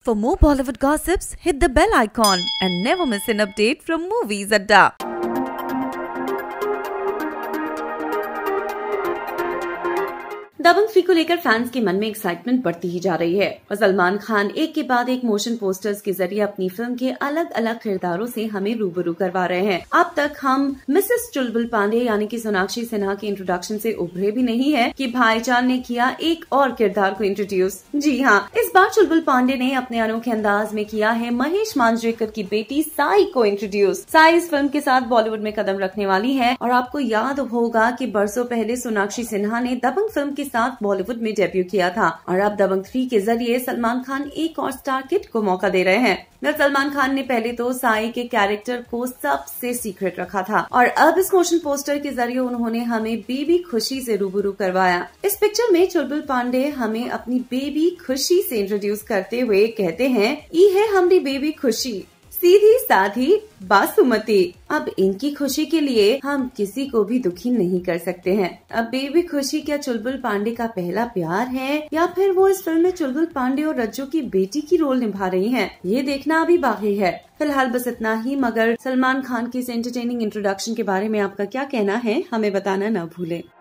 For more Bollywood gossips, hit the bell icon and never miss an update from Movies Adda. दबंग 3 को लेकर fans के मन में excitement बढ़ती ही जा रही है और सलमान खान एक के बाद एक मोशन पोस्टर्स के जरिए अपनी फिल्म के अलग अलग किरदारों से हमें रूबरू करवा रहे हैं। अब तक हम मिसेस चुलबुल पांडे यानी कि सोनाक्षी सिन्हा के इंट्रोडक्शन से उभरे भी नहीं है कि भाईजान ने किया एक और किरदार को इंट्रोड्यूस। जी हाँ, इस बार चुलबुल पांडे ने अपने अनोखे अंदाज में किया है महेश मांजरेकर की बेटी साई को इंट्रोड्यूस। साई इस फिल्म के साथ बॉलीवुड में कदम रखने वाली है और आपको याद होगा कि बरसों पहले सोनाक्षी सिन्हा ने दबंग फिल्म के साथ बॉलीवुड में डेब्यू किया था और अब दबंग 3 के जरिए सलमान खान एक और स्टार किड को मौका दे रहे हैं। सलमान खान ने पहले तो साई के कैरेक्टर को सबसे सीक्रेट रखा था और अब इस मोशन पोस्टर के जरिए उन्होंने हमें बेबी खुशी से रूबरू करवाया। इस पिक्चर में चुलबुल पांडे हमें अपनी बेबी खुशी से इंट्रोड्यूस करते हुए कहते हैं, ये है हमारी बेबी खुशी, सीधी साधी बासुमती। अब इनकी खुशी के लिए हम किसी को भी दुखी नहीं कर सकते हैं। अब बेबी खुशी क्या चुलबुल पांडे का पहला प्यार है या फिर वो इस फिल्म में चुलबुल पांडे और रज्जू की बेटी की रोल निभा रही हैं? ये देखना अभी बाकी है। फिलहाल बस इतना ही, मगर सलमान खान की इस एंटरटेनिंग इंट्रोडक्शन के बारे में आपका क्या कहना है हमें बताना न भूलें।